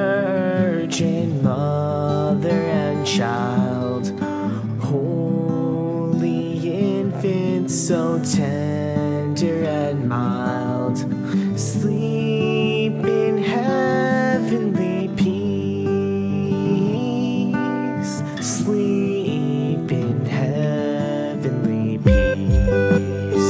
Virgin Mother and Child, Holy Infant, so tender and mild, sleep in heavenly peace, sleep in heavenly peace.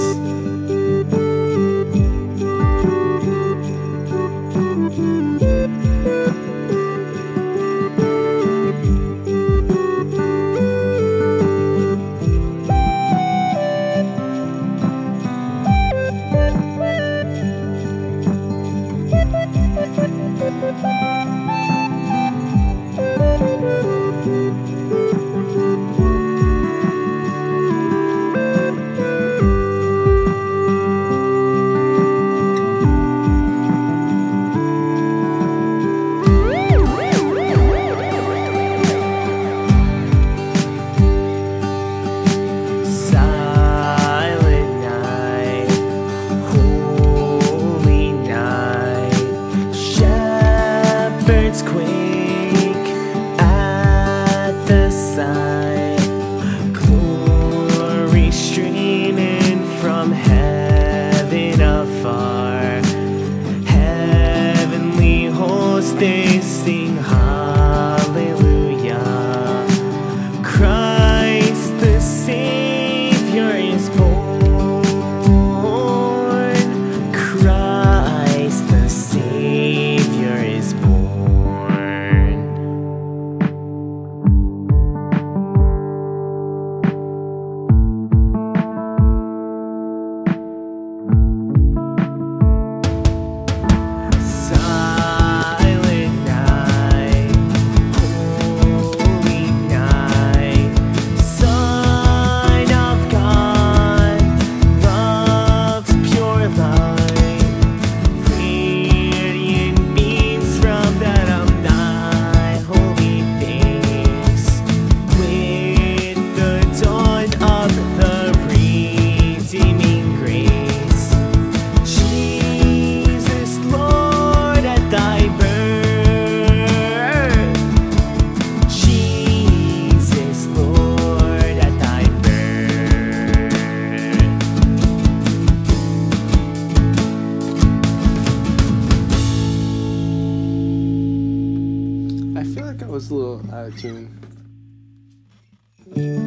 Birds quake at the sight, glory streaming from heaven afar. Heavenly hosts, they sing hallelujah. Christ the Savior is born. Christ the Savior is born. I feel like I was a little out of tune.